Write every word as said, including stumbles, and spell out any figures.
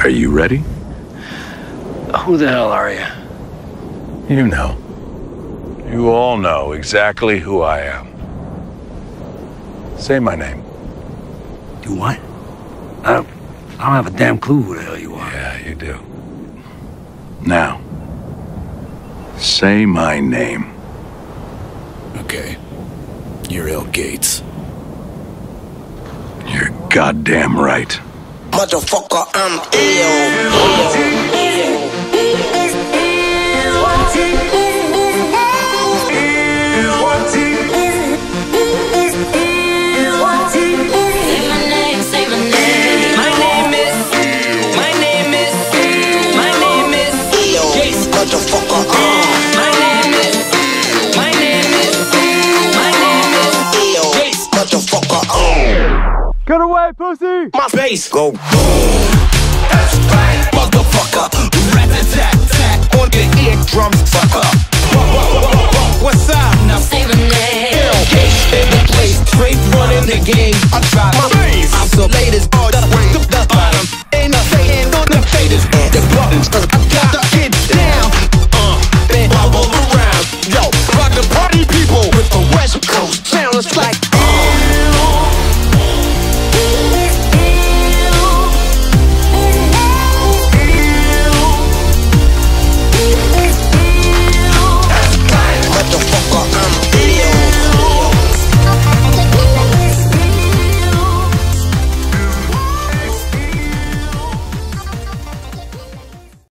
Are you ready? Who the hell are you? You know. You all know exactly who I am. Say my name. You what? I don't, I don't have a damn clue who the hell you are. Yeah, you do. Now, say my name. Okay. You're L. Gates. You're goddamn right. Motherfucker, I'm ill. Motherfucker, uh. My name is, my name is, my name is Gates. Motherfucker, uh. Get away, pussy! My face go boom. That's right, motherfucker. Rat-a-tat-tat on your eardrums, fucker. What's up? Now say my name. Gates.